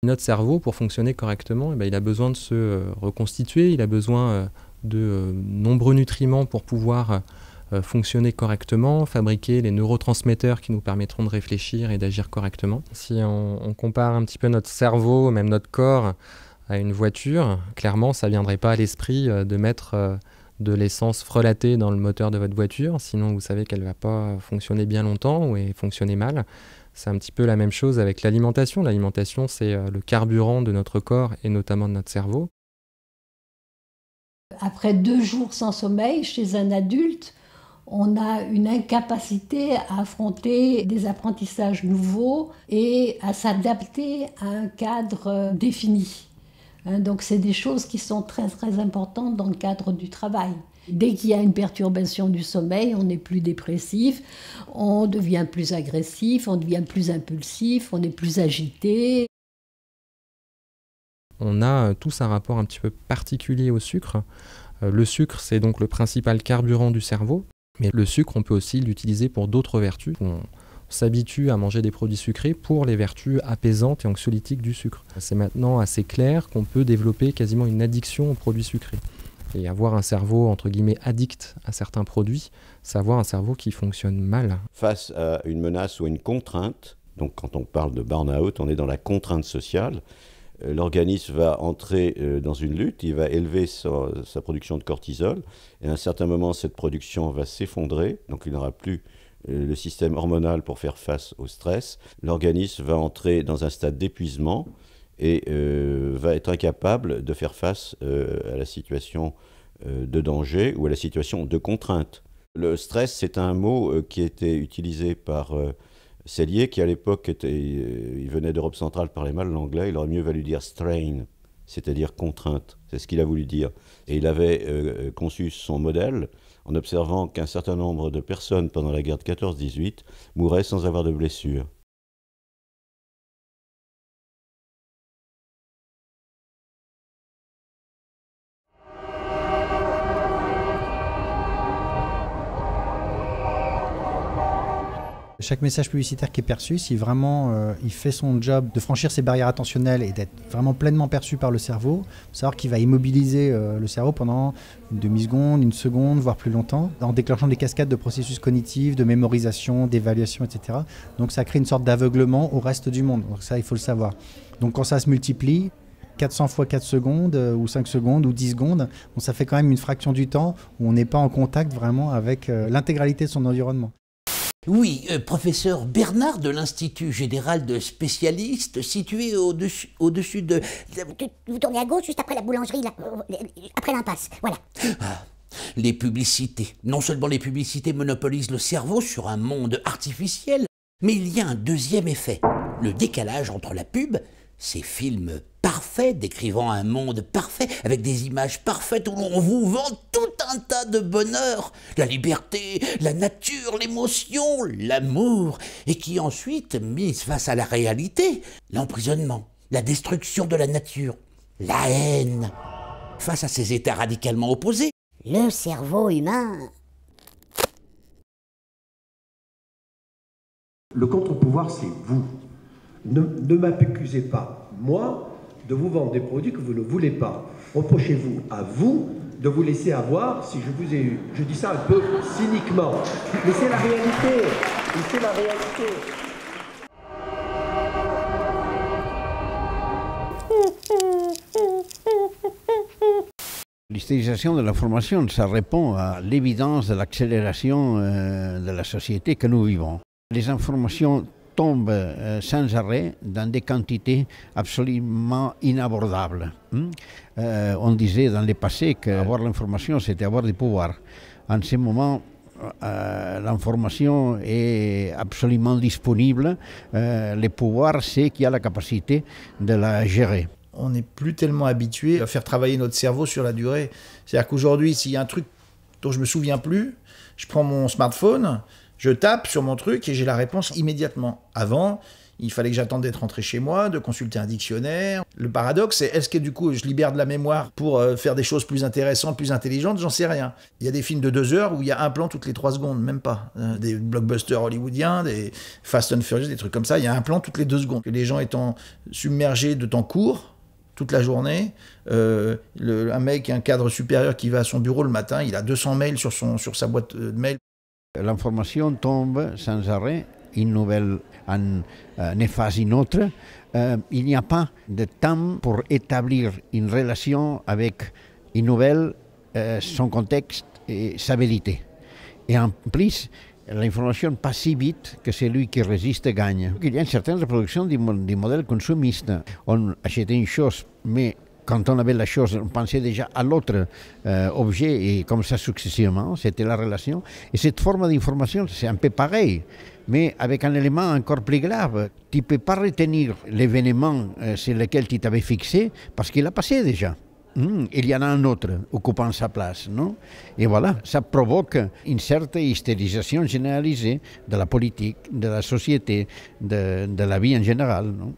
Notre cerveau, pour fonctionner correctement, eh bien, il a besoin de se reconstituer, il a besoin de nombreux nutriments pour pouvoir fonctionner correctement, fabriquer les neurotransmetteurs qui nous permettront de réfléchir et d'agir correctement. Si on compare un petit peu notre cerveau, même notre corps, à une voiture, clairement, ça ne viendrait pas à l'esprit de mettre de l'essence frelatée dans le moteur de votre voiture, sinon vous savez qu'elle ne va pas fonctionner bien longtemps ou fonctionner mal. C'est un petit peu la même chose avec l'alimentation. L'alimentation, c'est le carburant de notre corps et notamment de notre cerveau. Après 2 jours sans sommeil, chez un adulte, on a une incapacité à affronter des apprentissages nouveaux et à s'adapter à un cadre défini. Donc c'est des choses qui sont très très importantes dans le cadre du travail. Dès qu'il y a une perturbation du sommeil, on est plus dépressif, on devient plus agressif, on devient plus impulsif, on est plus agité. On a tous un rapport un petit peu particulier au sucre. Le sucre, c'est donc le principal carburant du cerveau. Mais le sucre, on peut aussi l'utiliser pour d'autres vertus. On s'habitue à manger des produits sucrés pour les vertus apaisantes et anxiolytiques du sucre. C'est maintenant assez clair qu'on peut développer quasiment une addiction aux produits sucrés. Et avoir un cerveau, entre guillemets, addict à certains produits, c'est avoir un cerveau qui fonctionne mal. Face à une menace ou à une contrainte, donc quand on parle de burn-out, on est dans la contrainte sociale, l'organisme va entrer dans une lutte, il va élever sa production de cortisol, et à un certain moment, cette production va s'effondrer, donc il n'aura plus le système hormonal pour faire face au stress. L'organisme va entrer dans un stade d'épuisement, et va être incapable de faire face à la situation de danger ou à la situation de contrainte. Le stress, c'est un mot qui a été utilisé par Selye, qui à l'époque il venait d'Europe centrale, parlait mal l'anglais, il aurait mieux valu dire strain, c'est-à-dire contrainte, c'est ce qu'il a voulu dire. Et il avait conçu son modèle en observant qu'un certain nombre de personnes pendant la guerre de 14-18 mouraient sans avoir de blessures. Chaque message publicitaire qui est perçu, si vraiment il fait son job de franchir ses barrières attentionnelles et d'être vraiment pleinement perçu par le cerveau, il faut savoir qu'il va immobiliser le cerveau pendant une demi-seconde, une seconde, voire plus longtemps, en déclenchant des cascades de processus cognitifs, de mémorisation, d'évaluation, etc. Donc ça crée une sorte d'aveuglement au reste du monde. Donc ça, il faut le savoir. Donc quand ça se multiplie, 400 fois 4 secondes, ou 5 secondes, ou 10 secondes, bon, ça fait quand même une fraction du temps où on n'est pas en contact vraiment avec l'intégralité de son environnement. Oui, professeur Bernard de l'Institut Général de Spécialistes, situé au-dessus de... Vous tournez à gauche, juste après la boulangerie, là, après l'impasse, voilà. Ah, les publicités. Non seulement les publicités monopolisent le cerveau sur un monde artificiel, mais il y a un deuxième effet. Le décalage entre la pub, ces films parfaits, décrivant un monde parfait, avec des images parfaites où l'on vous vend tout un tas de bonheur, la liberté, la nature, l'émotion, l'amour, et qui ensuite, mise face à la réalité, l'emprisonnement, la destruction de la nature, la haine. Face à ces états radicalement opposés, le cerveau humain... Le contre-pouvoir, c'est vous. Ne m'accusez pas, moi, de vous vendre des produits que vous ne voulez pas. Reprochez-vous à vous de vous laisser avoir si je vous ai eu. Je dis ça un peu cyniquement, mais c'est la réalité. C'est la réalité. L'hystérisation de l'information, ça répond à l'évidence de l'accélération de la société que nous vivons. Les informations tombent sans arrêt dans des quantités absolument inabordables. On disait dans le passé qu'avoir l'information, c'était avoir du pouvoir. En ce moment, l'information est absolument disponible. Le pouvoir, c'est qui a la capacité de la gérer. On n'est plus tellement habitué à faire travailler notre cerveau sur la durée. C'est-à-dire qu'aujourd'hui, s'il y a un truc dont je ne me souviens plus, je prends mon smartphone, je tape sur mon truc et j'ai la réponse immédiatement. Avant, Il fallait que j'attende d'être rentré chez moi, de consulter un dictionnaire. Le paradoxe, c'est est-ce que du coup je libère de la mémoire pour faire des choses plus intéressantes, plus intelligentes? J'en sais rien. Il y a des films de 2 heures où il y a un plan toutes les 3 secondes, même pas. Des blockbusters hollywoodiens, des Fast and Furious, des trucs comme ça, il y a un plan toutes les 2 secondes. Que les gens étant submergés de temps court, toute la journée, un mec, un cadre supérieur qui va à son bureau le matin, il a 200 mails sur sa boîte de mail. L'information tombe sans arrêt, une nouvelle en efface une autre. Il n'y a pas de temps pour établir une relation avec une nouvelle, son contexte et sa vérité. Et en plus, l'information passe si vite que celui qui résiste gagne. Il y a une certaine reproduction du modèle consumiste. On achetait une chose, mais quand on avait la chose, on pensait déjà à l'autre objet, et comme ça successivement, c'était la relation. Et cette forme d'information, c'est un peu pareil, mais avec un élément encore plus grave. Tu ne peux pas retenir l'événement sur lequel tu t'avais fixé, parce qu'il a passé déjà. Il y en a un autre occupant sa place, non? Et voilà, ça provoque une certaine hystérisation généralisée de la politique, de la société, de la vie en général, non?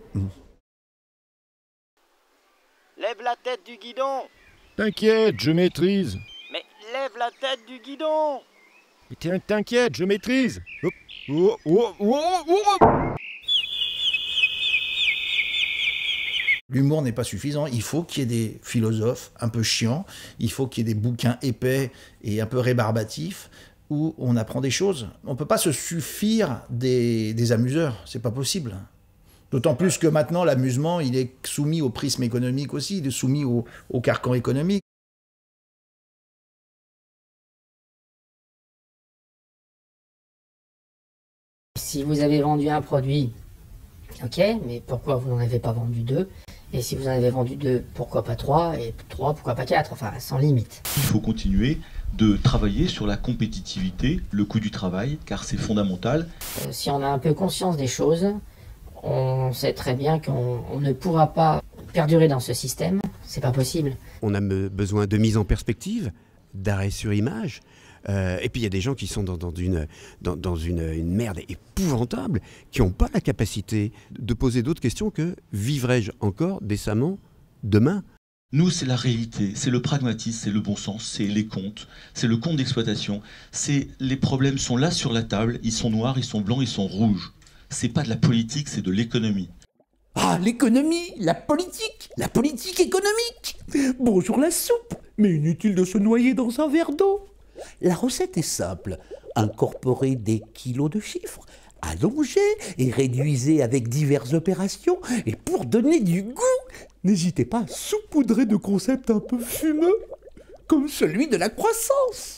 Lève la tête du guidon. T'inquiète, je maîtrise. Mais lève la tête du guidon. Mais t'inquiète, je maîtrise. Hop. Oh, oh, oh, oh. L'humour n'est pas suffisant, il faut qu'il y ait des philosophes un peu chiants, il faut qu'il y ait des bouquins épais et un peu rébarbatifs où on apprend des choses. On ne peut pas se suffire des amuseurs, c'est pas possible. D'autant plus que maintenant, l'amusement, il est soumis au prisme économique aussi, il est soumis au carcan économique. Si vous avez vendu un produit, ok, mais pourquoi vous n'en avez pas vendu 2? Et si vous en avez vendu 2, pourquoi pas 3? Et 3, pourquoi pas 4? Enfin, sans limite. Il faut continuer de travailler sur la compétitivité, le coût du travail, car c'est fondamental. Si on a un peu conscience des choses, on sait très bien qu'on ne pourra pas perdurer dans ce système. C'est pas possible. On a besoin de mise en perspective, d'arrêt sur image. Et puis il y a des gens qui sont dans une merde épouvantable, qui n'ont pas la capacité de poser d'autres questions que « vivrai-je encore décemment demain ?» Nous, c'est la réalité, c'est le pragmatisme, c'est le bon sens, c'est les comptes, c'est le compte d'exploitation. Les problèmes sont là sur la table, ils sont noirs, ils sont blancs, ils sont rouges. C'est pas de la politique, c'est de l'économie. Ah, l'économie, la politique économique. Bonjour la soupe, mais inutile de se noyer dans un verre d'eau. La recette est simple. Incorporez des kilos de chiffres, allongez et réduisez avec diverses opérations. Et pour donner du goût, n'hésitez pas à saupoudrer de concepts un peu fumeux, comme celui de la croissance.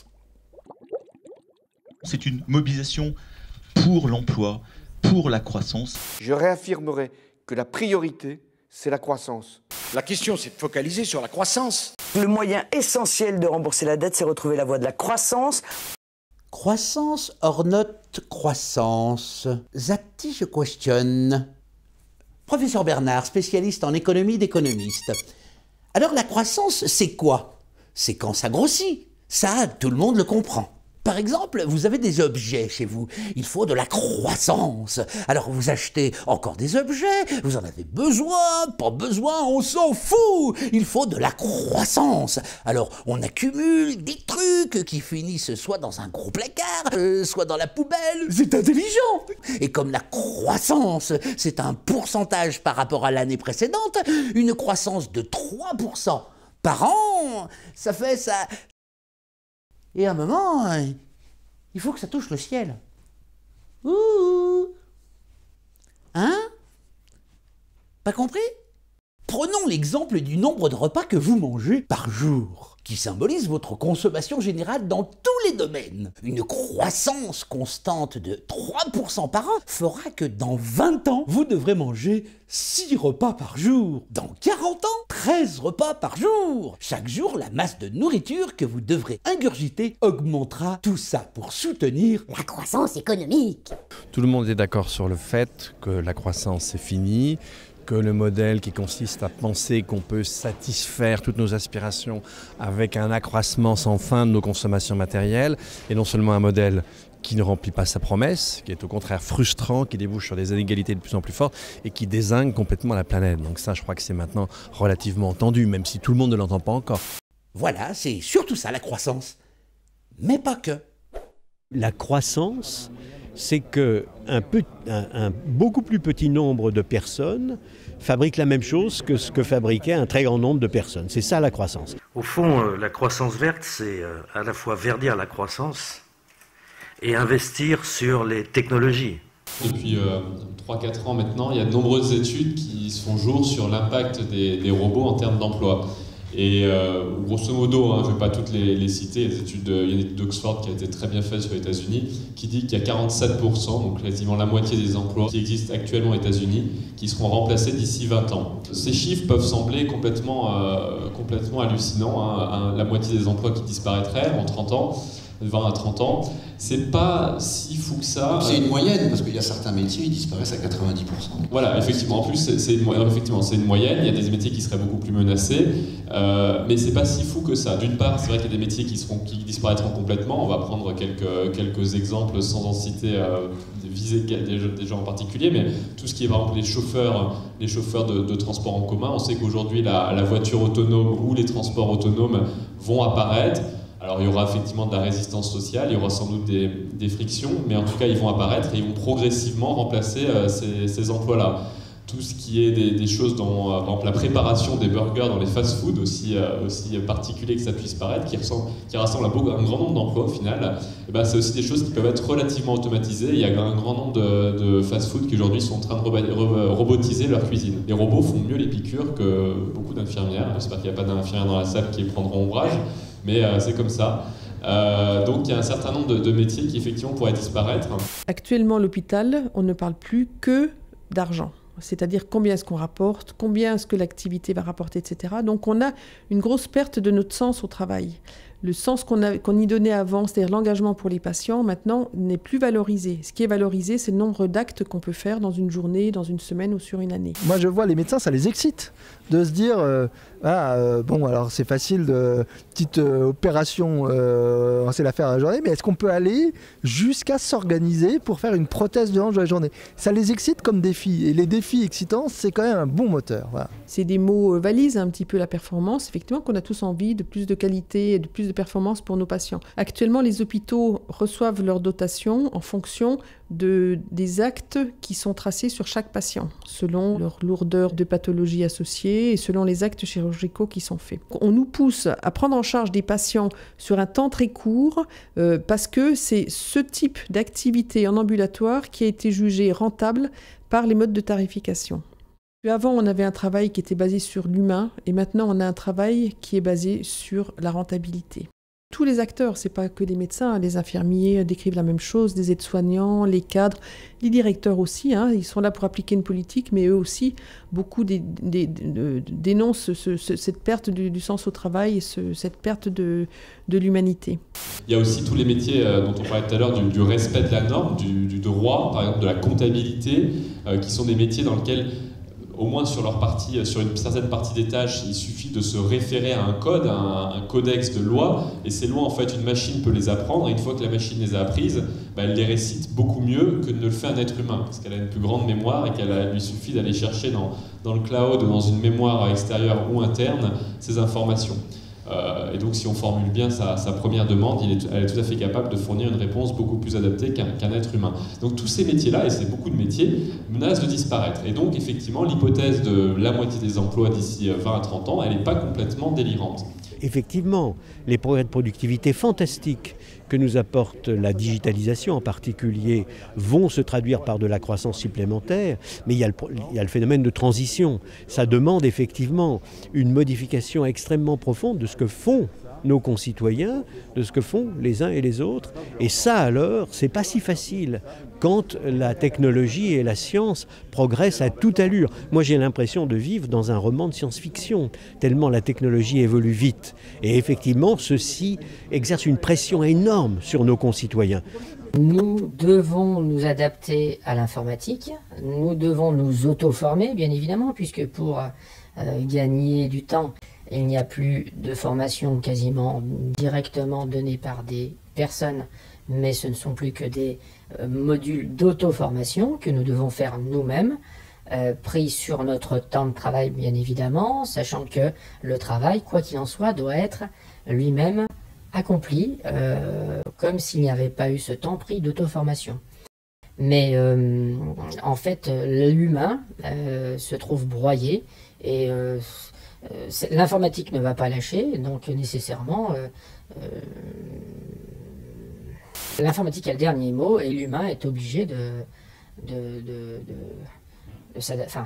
C'est une mobilisation pour l'emploi, pour la croissance. Je réaffirmerai que la priorité, c'est la croissance. La question, c'est de focaliser sur la croissance. Le moyen essentiel de rembourser la dette, c'est retrouver la voie de la croissance. Croissance or not croissance? That is a question. Professeur Bernard, spécialiste en économie d'économiste. Alors la croissance, c'est quoi? C'est quand ça grossit. Ça, tout le monde le comprend. Par exemple, vous avez des objets chez vous, il faut de la croissance. Alors vous achetez encore des objets, vous en avez besoin, pas besoin, on s'en fout. Il faut de la croissance. Alors on accumule des trucs qui finissent soit dans un gros placard, soit dans la poubelle. C'est intelligent. Et comme la croissance, c'est un pourcentage par rapport à l'année précédente, une croissance de 3% par an, ça fait ça... Et à un moment, il faut que ça touche le ciel. Ouh. Hein? Pas compris? Prenons l'exemple du nombre de repas que vous mangez par jour, qui symbolise votre consommation générale dans tous les domaines. Une croissance constante de 3% par an fera que dans 20 ans, vous devrez manger 6 repas par jour. Dans 40 ans, 13 repas par jour. Chaque jour, la masse de nourriture que vous devrez ingurgiter augmentera. Tout ça pour soutenir la croissance économique. Tout le monde est d'accord sur le fait que la croissance c'est fini, que le modèle qui consiste à penser qu'on peut satisfaire toutes nos aspirations avec un accroissement sans fin de nos consommations matérielles est non seulement un modèle qui ne remplit pas sa promesse, qui est au contraire frustrant, qui débouche sur des inégalités de plus en plus fortes et qui dézingue complètement la planète. Donc ça, je crois que c'est maintenant relativement entendu, même si tout le monde ne l'entend pas encore. Voilà, c'est surtout ça la croissance. Mais pas que. La croissance, c'est qu'un beaucoup plus petit nombre de personnes fabriquent la même chose que ce que fabriquait un très grand nombre de personnes. C'est ça la croissance. Au fond, la croissance verte, c'est à la fois verdir la croissance et investir sur les technologies. Depuis 3-4 ans maintenant, il y a de nombreuses études qui se font jour sur l'impact des robots en termes d'emploi. Et grosso modo, je ne vais pas toutes les citer, il y a une étude d'Oxford qui a été très bien faite sur les États-Unis, qui dit qu'il y a 47%, donc quasiment la moitié des emplois qui existent actuellement aux États-Unis, qui seront remplacés d'ici 20 ans. Ces chiffres peuvent sembler complètement hallucinants, la moitié des emplois qui disparaîtraient en 30 ans. 20 à 30 ans, c'est pas si fou que ça. C'est une moyenne, parce qu'il y a certains métiers qui disparaissent à 90%. Voilà, effectivement, en plus, c'est une moyenne, il y a des métiers qui seraient beaucoup plus menacés, mais c'est pas si fou que ça. D'une part, c'est vrai qu'il y a des métiers qui disparaîtront complètement, on va prendre quelques exemples sans en citer, viser des gens en particulier, mais tout ce qui est par exemple les chauffeurs de transport en commun, on sait qu'aujourd'hui la voiture autonome ou les transports autonomes vont apparaître. Alors il y aura effectivement de la résistance sociale, il y aura sans doute des frictions, mais en tout cas ils vont apparaître et ils vont progressivement remplacer ces emplois-là. Tout ce qui est des choses dans par exemple, la préparation des burgers dans les fast-foods, aussi particulier que ça puisse paraître, qui rassemble un grand nombre d'emplois au final, et ben, c'est aussi des choses qui peuvent être relativement automatisées. Il y a un grand nombre de fast-foods qui aujourd'hui sont en train de robotiser leur cuisine. Les robots font mieux les piqûres que beaucoup d'infirmières. J'espère qu'il n'y a pas d'infirmières dans la salle qui prendront ombrage. Mais c'est comme ça. Donc il y a un certain nombre de métiers qui effectivement pourraient disparaître. Actuellement, l'hôpital, on ne parle plus que d'argent. C'est-à-dire combien est-ce qu'on rapporte, combien est-ce que l'activité va rapporter, etc. Donc on a une grosse perte de notre sens au travail. Le sens qu'on y donnait avant, c'est-à-dire l'engagement pour les patients, maintenant n'est plus valorisé. Ce qui est valorisé, c'est le nombre d'actes qu'on peut faire dans une journée, dans une semaine ou sur une année. Moi, je vois les médecins, ça les excite de se dire bon, alors c'est facile, petite opération, on sait la faire à la journée, mais est-ce qu'on peut aller jusqu'à s'organiser pour faire une prothèse de hanche de la journée? Ça les excite comme défi, et les défis excitants, c'est quand même un bon moteur. Voilà. C'est des mots valises un petit peu la performance, effectivement, qu'on a tous envie de plus de qualité et de plus de performance pour nos patients. Actuellement, les hôpitaux reçoivent leur dotation en fonction des actes qui sont tracés sur chaque patient, selon leur lourdeur de pathologie associée et selon les actes chirurgicaux qui sont faits. On nous pousse à prendre en charge des patients sur un temps très court parce que c'est ce type d'activité en ambulatoire qui a été jugé rentable par les modes de tarification. Avant, on avait un travail qui était basé sur l'humain et maintenant, on a un travail qui est basé sur la rentabilité. Tous les acteurs, c'est pas que les médecins, les infirmiers décrivent la même chose, les aides-soignants, les cadres, les directeurs aussi, ils sont là pour appliquer une politique, mais eux aussi, beaucoup dénoncent cette perte du sens au travail et cette perte de l'humanité. Il y a aussi tous les métiers dont on parlait tout à l'heure, du respect de la norme, du droit, par exemple de la comptabilité, qui sont des métiers dans lesquels au moins sur une certaine partie des tâches, il suffit de se référer à un code, à un codex de loi, et ces lois, en fait, une machine peut les apprendre, et une fois que la machine les a apprises, elle les récite beaucoup mieux que ne le fait un être humain, parce qu'elle a une plus grande mémoire, et qu'il lui suffit d'aller chercher dans le cloud, dans une mémoire extérieure ou interne, ces informations. Et donc si on formule bien sa première demande, elle est tout à fait capable de fournir une réponse beaucoup plus adaptée qu'un être humain. Donc tous ces métiers-là, et c'est beaucoup de métiers, menacent de disparaître. Et donc effectivement, l'hypothèse de la moitié des emplois d'ici 20 à 30 ans, elle n'est pas complètement délirante. Effectivement, les progrès de productivité fantastiques que nous apporte la digitalisation en particulier vont se traduire par de la croissance supplémentaire, mais il y a le phénomène de transition. Ça demande effectivement une modification extrêmement profonde de ce que font nos concitoyens, de ce que font les uns et les autres. Et ça alors, c'est pas si facile quand la technologie et la science progressent à toute allure. Moi j'ai l'impression de vivre dans un roman de science-fiction, tellement la technologie évolue vite. Et effectivement, ceci exerce une pression énorme sur nos concitoyens. Nous devons nous adapter à l'informatique, nous devons nous auto-former bien évidemment, puisque pour gagner du temps, il n'y a plus de formation quasiment directement donnée par des personnes, mais ce ne sont plus que des modules d'auto-formation que nous devons faire nous-mêmes, pris sur notre temps de travail bien évidemment, sachant que le travail, quoi qu'il en soit, doit être lui-même accompli, comme s'il n'y avait pas eu ce temps pris d'auto-formation. Mais en fait, l'humain se trouve broyé et l'informatique ne va pas lâcher, donc nécessairement l'informatique a le dernier mot et l'humain est obligé de s'adapter.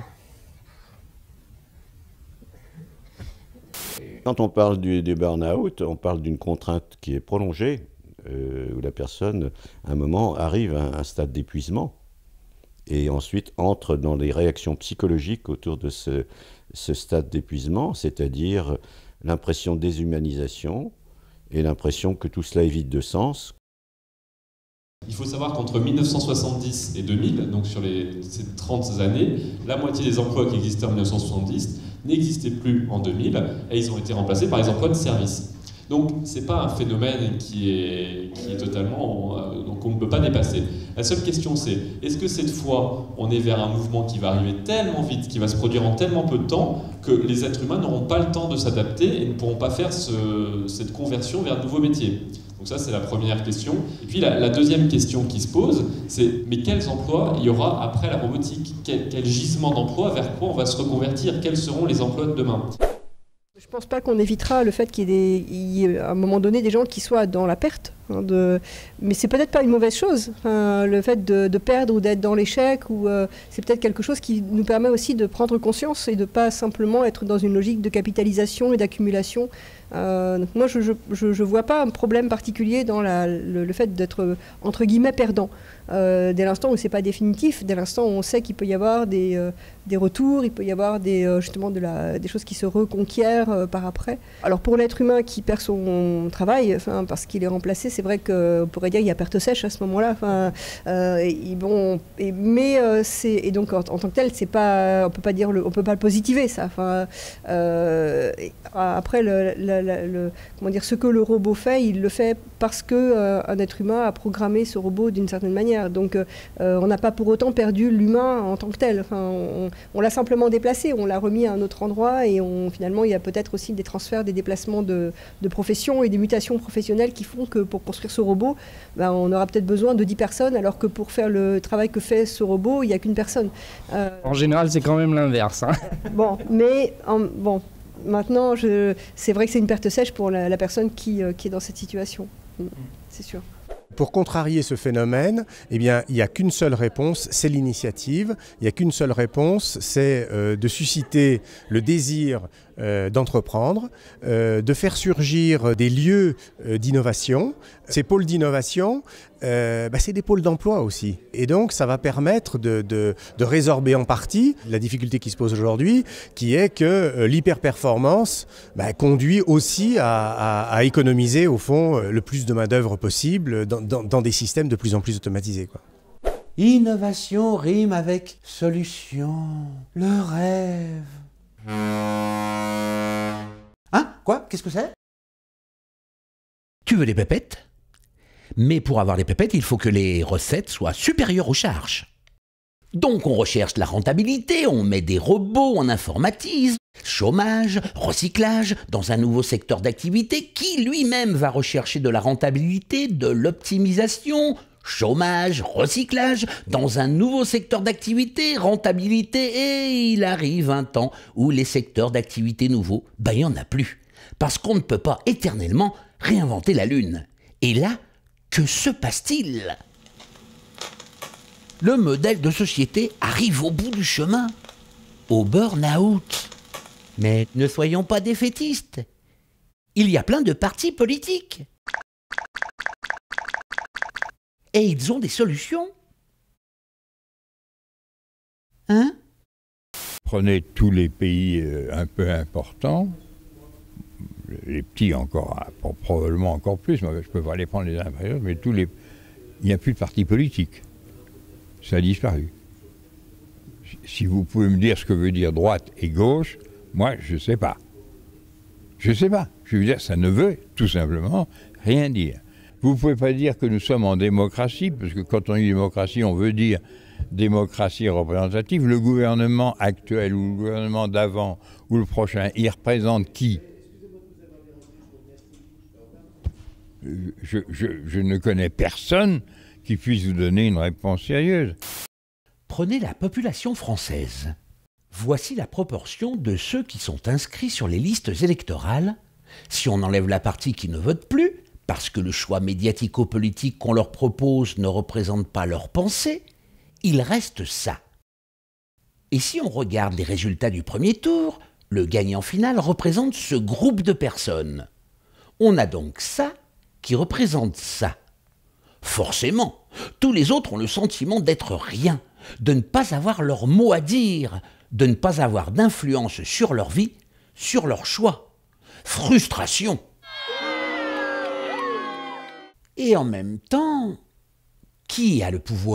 Quand on parle du burn-out, on parle d'une contrainte qui est prolongée, où la personne, à un moment, arrive à un stade d'épuisement et ensuite entre dans les réactions psychologiques autour de ce stade d'épuisement, c'est-à-dire l'impression de déshumanisation et l'impression que tout cela est vide de sens. Il faut savoir qu'entre 1970 et 2000, donc sur ces 30 années, la moitié des emplois qui existaient en 1970 n'existaient plus en 2000 et ils ont été remplacés par les emplois de service. Donc ce n'est pas un phénomène qui est totalement... donc on ne peut pas dépasser. La seule question c'est, est-ce que cette fois on est vers un mouvement qui va arriver tellement vite, qui va se produire en tellement peu de temps, que les êtres humains n'auront pas le temps de s'adapter et ne pourront pas faire cette conversion vers de nouveaux métiers? Donc ça, c'est la première question. Et puis la deuxième question qui se pose, c'est mais quels emplois il y aura après la robotique? Quel gisement d'emplois, vers quoi on va se reconvertir? Quels seront les emplois de demain? Je ne pense pas qu'on évitera le fait qu'il y ait à un moment donné des gens qui soient dans la perte. Mais c'est peut-être pas une mauvaise chose. Le fait de perdre ou d'être dans l'échec, c'est peut-être quelque chose qui nous permet aussi de prendre conscience et de ne pas simplement être dans une logique de capitalisation et d'accumulation. Moi, je ne vois pas un problème particulier dans le fait d'être, entre guillemets, perdant. Dès l'instant où ce n'est pas définitif, dès l'instant où on sait qu'il peut y avoir des retours, il peut y avoir justement des choses qui se reconquièrent par après. Alors pour l'être humain qui perd son travail, parce qu'il est remplacé, c'est vrai qu'on pourrait dire qu'il y a perte sèche à ce moment-là. Et donc en tant que tel, c'est pas, on peut pas le positiver ça. Après, comment dire, ce que le robot fait, il le fait parce que un être humain a programmé ce robot d'une certaine manière. Donc on n'a pas pour autant perdu l'humain en tant que tel. On l'a simplement déplacé, on l'a remis à un autre endroit et finalement il y a peut-être aussi des transferts, des déplacements de profession et des mutations professionnelles qui font que pour construire ce robot, on aura peut-être besoin de 10 personnes alors que pour faire le travail que fait ce robot, il n'y a qu'une personne. En général, c'est quand même l'inverse. Maintenant, c'est vrai que c'est une perte sèche pour la personne qui est dans cette situation, c'est sûr. Pour contrarier ce phénomène, eh bien, il n'y a qu'une seule réponse, c'est l'initiative. Il n'y a qu'une seule réponse, c'est de susciter le désir d'entreprendre, de faire surgir des lieux d'innovation. Ces pôles d'innovation, c'est des pôles d'emploi aussi. Et donc, ça va permettre de résorber en partie la difficulté qui se pose aujourd'hui, qui est que l'hyperperformance conduit aussi à économiser, au fond, le plus de main-d'œuvre possible dans des systèmes de plus en plus automatisés, quoi. Innovation rime avec solution, le rêve. Hein? Quoi? Qu'est-ce que c'est? Tu veux des pépettes? Mais pour avoir des pépettes, il faut que les recettes soient supérieures aux charges. Donc on recherche la rentabilité, on met des robots, on informatise, chômage, recyclage, dans un nouveau secteur d'activité qui lui-même va rechercher de la rentabilité, de l'optimisation, chômage, recyclage, dans un nouveau secteur d'activité, rentabilité, et il arrive un temps où les secteurs d'activité nouveaux, il n'y en a plus. Parce qu'on ne peut pas éternellement réinventer la Lune. Et là, que se passe-t-il? Le modèle de société arrive au bout du chemin, au burn-out. Mais ne soyons pas défaitistes. Il y a plein de partis politiques. Et ils ont des solutions. Hein? Prenez tous les pays un peu importants, les petits encore, probablement encore plus, mais je ne peux pas les prendre les uns après les autres, mais tous les il n'y a plus de parti politique. Ça a disparu. Si vous pouvez me dire ce que veut dire droite et gauche, moi, je ne sais pas. Je ne sais pas. Je veux dire, ça ne veut tout simplement rien dire. Vous ne pouvez pas dire que nous sommes en démocratie, parce que quand on dit démocratie, on veut dire démocratie représentative. Le gouvernement actuel ou le gouvernement d'avant ou le prochain, il représente qui ? Je ne connais personne qui puisse vous donner une réponse sérieuse. Prenez la population française. Voici la proportion de ceux qui sont inscrits sur les listes électorales. Si on enlève la partie qui ne vote plus, parce que le choix médiatico-politique qu'on leur propose ne représente pas leur pensée, il reste ça. Et si on regarde les résultats du premier tour, le gagnant final représente ce groupe de personnes. On a donc ça qui représente ça. Forcément, tous les autres ont le sentiment d'être rien, de ne pas avoir leur mot à dire, de ne pas avoir d'influence sur leur vie, sur leur choix. Frustration. Et en même temps, qui a le pouvoir ?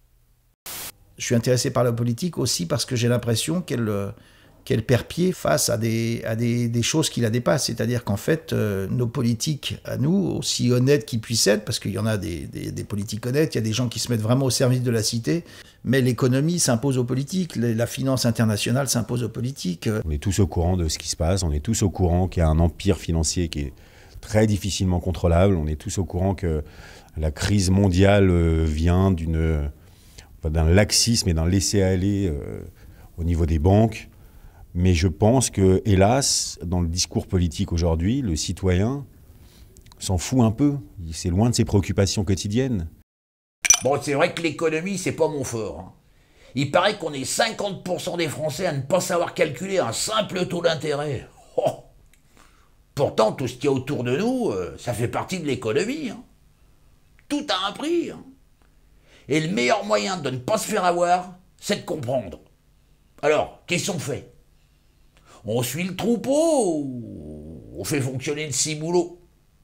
Je suis intéressé par la politique aussi parce que j'ai l'impression qu'elle perd pied face à des choses qui la dépassent. C'est-à-dire qu'en fait, nos politiques, à nous, aussi honnêtes qu'ils puissent être, parce qu'il y en a des politiques honnêtes, il y a des gens qui se mettent vraiment au service de la cité, mais l'économie s'impose aux politiques, la finance internationale s'impose aux politiques. On est tous au courant de ce qui se passe, on est tous au courant qu'il y a un empire financier qui est très difficilement contrôlable, on est tous au courant que la crise mondiale vient d'un laxisme et d'un laisser-aller au niveau des banques. Mais je pense que, hélas, dans le discours politique aujourd'hui, le citoyen s'en fout un peu. C'est loin de ses préoccupations quotidiennes. Bon, c'est vrai que l'économie, c'est pas mon fort. Hein. Il paraît qu'on est 50% des Français à ne pas savoir calculer un simple taux d'intérêt. Oh. Pourtant, tout ce qu'il y a autour de nous, ça fait partie de l'économie. Hein. Tout a un prix. Hein. Et le meilleur moyen de ne pas se faire avoir, c'est de comprendre. Alors, qu'est-ce qu'on fait ? On suit le troupeau ou on fait fonctionner le ciboulot ?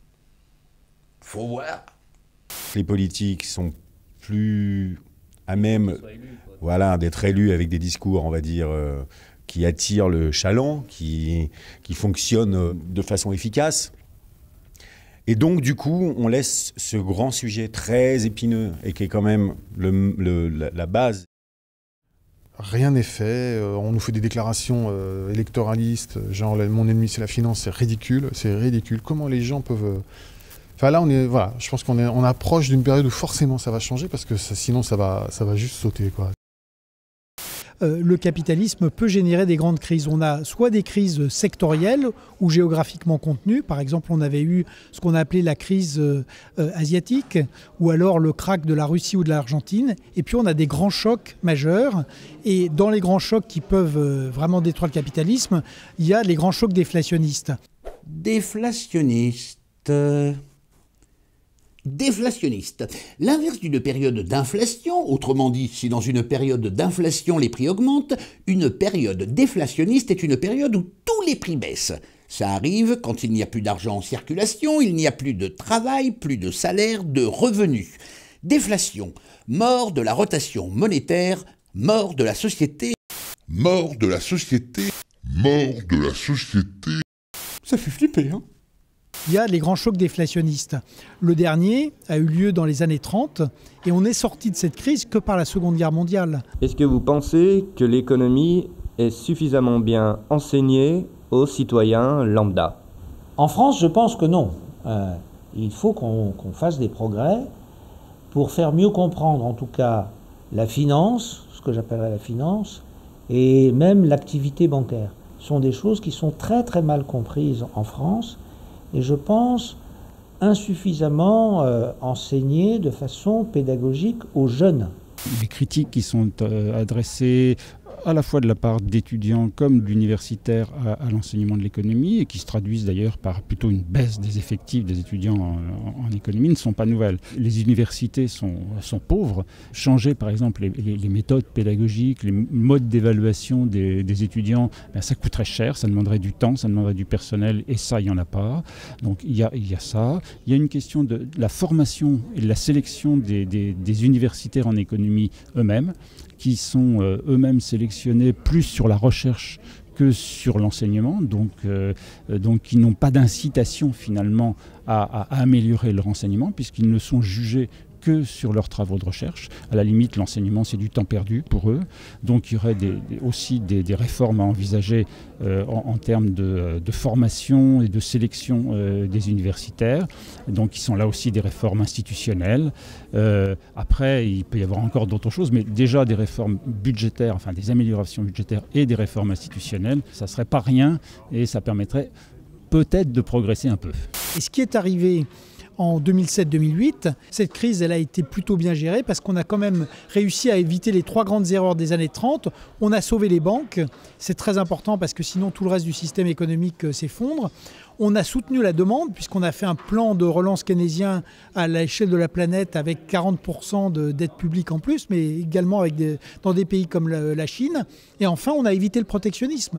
Faut voir. Les politiques sont plus à même d'être élus avec des discours, on va dire, qui attirent le chaland, qui fonctionnent de façon efficace. Et donc, du coup, on laisse ce grand sujet très épineux et qui est quand même la base. Rien n'est fait, on nous fait des déclarations électoralistes, genre mon ennemi c'est la finance, c'est ridicule. Comment les gens peuvent... Enfin là, je pense qu'on approche d'une période où forcément ça va changer parce que sinon ça va juste sauter, quoi. Le capitalisme peut générer des grandes crises. On a soit des crises sectorielles ou géographiquement contenues. Par exemple, on avait eu ce qu'on a appelé la crise asiatique ou alors le krach de la Russie ou de l'Argentine. Et puis on a des grands chocs majeurs. Et dans les grands chocs qui peuvent vraiment détruire le capitalisme, il y a les grands chocs déflationnistes. Déflationniste. L'inverse d'une période d'inflation, autrement dit, si dans une période d'inflation les prix augmentent, une période déflationniste est une période où tous les prix baissent. Ça arrive quand il n'y a plus d'argent en circulation, il n'y a plus de travail, plus de salaire, de revenus. Déflation, mort de la rotation monétaire, mort de la société. Mort de la société. Mort de la société. Ça fait flipper, hein ? Il y a les grands chocs déflationnistes. Le dernier a eu lieu dans les années 30 et on est sorti de cette crise que par la Seconde Guerre mondiale. Est-ce que vous pensez que l'économie est suffisamment bien enseignée aux citoyens lambda ? En France, je pense que non. Il faut qu'on fasse des progrès pour faire mieux comprendre, en tout cas, la finance, ce que j'appellerais la finance, et même l'activité bancaire. Ce sont des choses qui sont très très mal comprises en France. Et je pense insuffisamment enseigné de façon pédagogique aux jeunes. Les critiques qui sont adressées à la fois de la part d'étudiants comme d'universitaires à l'enseignement de l'économie, et qui se traduisent d'ailleurs par plutôt une baisse des effectifs des étudiants en économie, ne sont pas nouvelles. Les universités sont pauvres. Changer par exemple les méthodes pédagogiques, les modes d'évaluation des étudiants, ça coûterait cher, ça demanderait du temps, ça demanderait du personnel, et ça, il n'y en a pas. Donc il y a ça. Il y a une question de la formation et de la sélection des universitaires en économie eux-mêmes, qui sont eux-mêmes sélectionnés plus sur la recherche que sur l'enseignement, donc qui n'ont pas d'incitation finalement à améliorer leur enseignement, puisqu'ils ne sont jugés que sur leurs travaux de recherche. À la limite, l'enseignement, c'est du temps perdu pour eux. Donc il y aurait aussi des réformes à envisager en termes de formation et de sélection des universitaires. Donc ils sont là aussi des réformes institutionnelles. Après, il peut y avoir encore d'autres choses, mais déjà des réformes budgétaires, enfin des améliorations budgétaires et des réformes institutionnelles, ça ne serait pas rien et ça permettrait peut-être de progresser un peu. Et ce qui est arrivé en 2007-2008, cette crise, elle a été plutôt bien gérée parce qu'on a quand même réussi à éviter les 3 grandes erreurs des années 30. On a sauvé les banques, c'est très important parce que sinon tout le reste du système économique s'effondre. On a soutenu la demande puisqu'on a fait un plan de relance keynésien à l'échelle de la planète avec 40% de dette publique en plus, mais également dans des pays comme la Chine. Et enfin, on a évité le protectionnisme.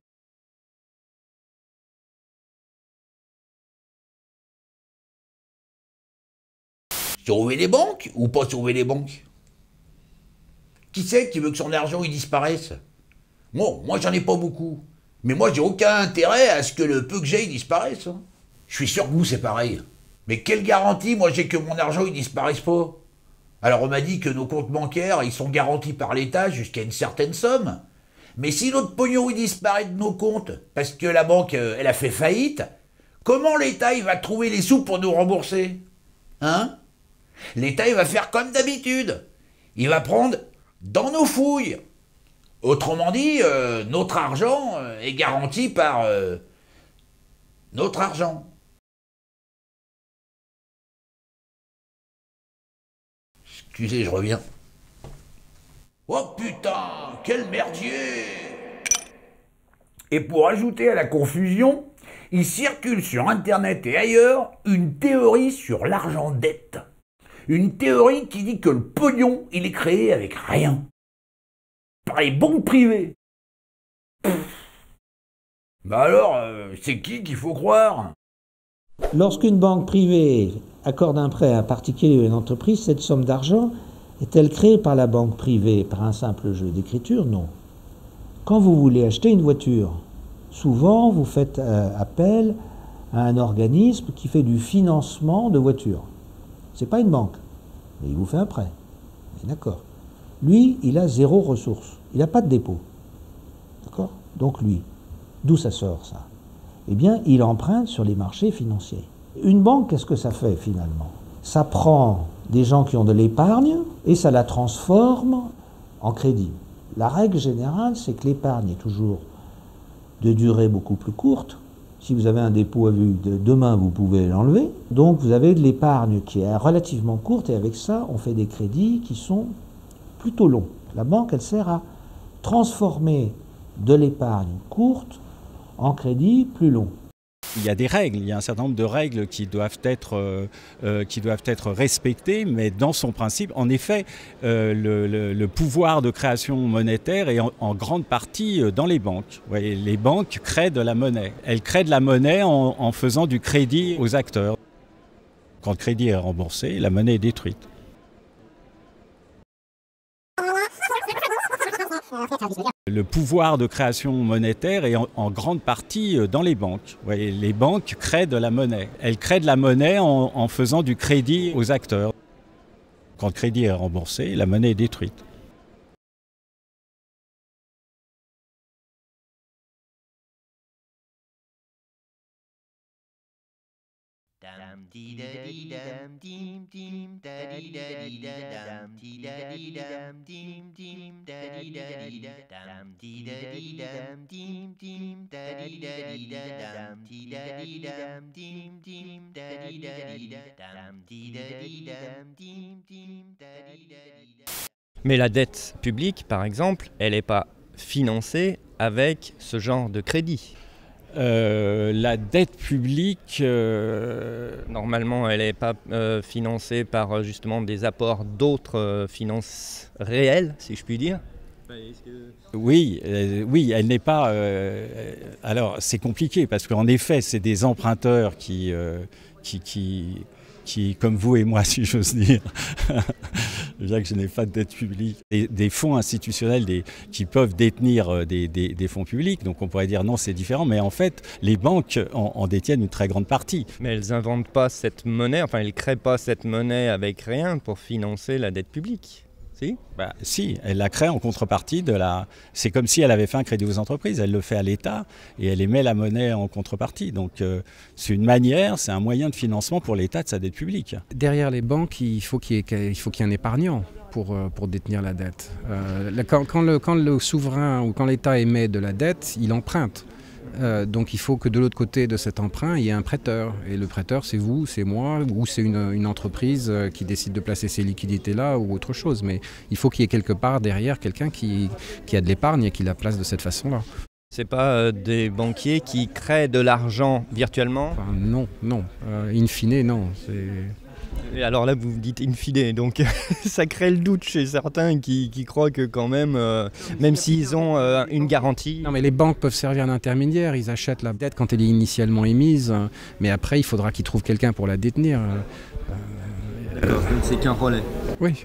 Sauver les banques ou pas sauver les banques? Qui c'est qui veut que son argent il disparaisse? Moi j'en ai pas beaucoup. Mais moi j'ai aucun intérêt à ce que le peu que j'ai il disparaisse. Hein. Je suis sûr que vous c'est pareil. Mais quelle garantie moi j'ai que mon argent il disparaisse pas? Alors on m'a dit que nos comptes bancaires ils sont garantis par l'État jusqu'à une certaine somme. Mais si notre pognon il disparaît de nos comptes parce que la banque elle a fait faillite, comment l'État il va trouver les sous pour nous rembourser? Hein? L'État, il va faire comme d'habitude. Il va prendre dans nos fouilles. Autrement dit, notre argent est garanti par notre argent. Excusez, je reviens. Oh putain, quel merdier! Et pour ajouter à la confusion, il circule sur Internet et ailleurs une théorie sur l'argent-dette. Une théorie qui dit que le pognon, il est créé avec rien. Par les banques privées. Bah alors, c'est qui qu'il faut croire? Lorsqu'une banque privée accorde un prêt à un particulier ou à une entreprise, cette somme d'argent est-elle créée par la banque privée par un simple jeu d'écriture? Non. Quand vous voulez acheter une voiture, souvent vous faites appel à un organisme qui fait du financement de voitures. C'est pas une banque, mais il vous fait un prêt. D'accord. Lui, il a 0 ressources. Il n'a pas de dépôt. D'accord. Donc lui, d'où ça sort ça? Eh bien, il emprunte sur les marchés financiers. Une banque, qu'est-ce que ça fait finalement? Ça prend des gens qui ont de l'épargne et ça la transforme en crédit. La règle générale, c'est que l'épargne est toujours de durée beaucoup plus courte. Si vous avez un dépôt à vue de demain, vous pouvez l'enlever. Donc vous avez de l'épargne qui est relativement courte et avec ça, on fait des crédits qui sont plutôt longs. La banque, elle sert à transformer de l'épargne courte en crédit plus long. Il y a des règles, il y a un certain nombre de règles qui doivent être respectées, mais dans son principe, en effet, le pouvoir de création monétaire est en grande partie dans les banques. Vous voyez, les banques créent de la monnaie. Elles créent de la monnaie en faisant du crédit aux acteurs. Quand le crédit est remboursé, la monnaie est détruite. Le pouvoir de création monétaire est en grande partie dans les banques. Vous voyez, les banques créent de la monnaie. Elles créent de la monnaie en faisant du crédit aux acteurs. Quand le crédit est remboursé, la monnaie est détruite. Mais la dette publique, par exemple, elle n'est pas financée avec ce genre de crédit? La dette publique... Normalement, elle n'est pas financée par justement des apports d'autres finances réelles, si je puis dire. Oui, elle n'est pas... alors, c'est compliqué, parce qu'en effet, c'est des emprunteurs qui, comme vous et moi, si j'ose dire, bien que je n'ai pas de dette publique, des fonds institutionnels qui peuvent détenir des fonds publics. Donc on pourrait dire non, c'est différent, mais en fait, les banques en détiennent une très grande partie. Mais elles n'inventent pas cette monnaie, enfin, elles ne créent pas cette monnaie avec rien pour financer la dette publique. Si, elle la crée en contrepartie de la... C'est comme si elle avait fait un crédit aux entreprises, elle le fait à l'État et elle émet la monnaie en contrepartie. Donc c'est une manière, c'est un moyen de financement pour l'État de sa dette publique. Derrière les banques, il faut qu'il y ait un épargnant pour détenir la dette. Quand le souverain ou quand l'État émet de la dette, il emprunte. Donc il faut que de l'autre côté de cet emprunt, il y ait un prêteur. Et le prêteur, c'est vous, c'est moi, ou c'est une entreprise qui décide de placer ses liquidités là ou autre chose. Mais il faut qu'il y ait quelque part derrière quelqu'un qui a de l'épargne et qui la place de cette façon-là. C'est pas des banquiers qui créent de l'argent virtuellement? Enfin, non. In fine, non. Et alors là, vous dites in fine, donc ça crée le doute chez certains qui croient que quand même, même s'ils ont une garantie... Non, mais les banques peuvent servir d'intermédiaire, ils achètent la dette quand elle est initialement émise, mais après il faudra qu'ils trouvent quelqu'un pour la détenir. Alors, c'est qu'un relais. Oui.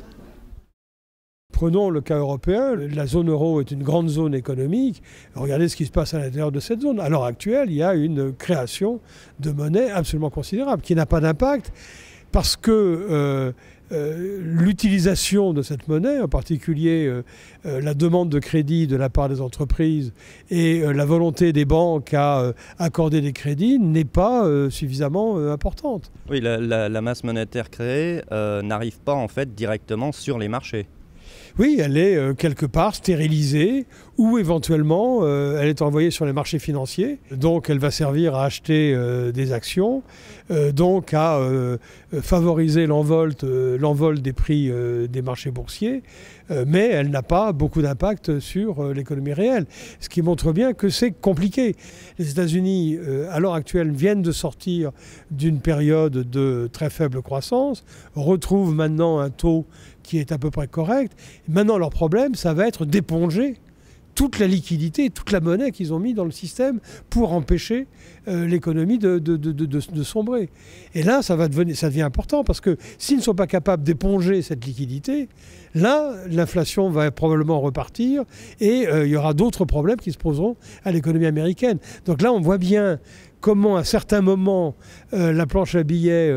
Prenons le cas européen, la zone euro est une grande zone économique. Regardez ce qui se passe à l'intérieur de cette zone. À l'heure actuelle, il y a une création de monnaie absolument considérable qui n'a pas d'impact. Parce que l'utilisation de cette monnaie, en particulier la demande de crédit de la part des entreprises et la volonté des banques à accorder des crédits n'est pas suffisamment importante. Oui, la masse monétaire créée n'arrive pas en fait directement sur les marchés. Oui, elle est quelque part stérilisée ou éventuellement elle est envoyée sur les marchés financiers. Donc elle va servir à acheter des actions, donc à favoriser l'envol des prix des marchés boursiers, mais elle n'a pas beaucoup d'impact sur l'économie réelle. Ce qui montre bien que c'est compliqué. Les États-Unis, à l'heure actuelle, viennent de sortir d'une période de très faible croissance, retrouvent maintenant un taux qui est à peu près correct. Maintenant, leur problème, ça va être d'éponger toute la liquidité, toute la monnaie qu'ils ont mis dans le système pour empêcher l'économie de sombrer. Et là, ça devient important parce que s'ils ne sont pas capables d'éponger cette liquidité, là, l'inflation va probablement repartir et il y aura d'autres problèmes qui se poseront à l'économie américaine. Donc là, on voit bien comment à certains moments la planche à billets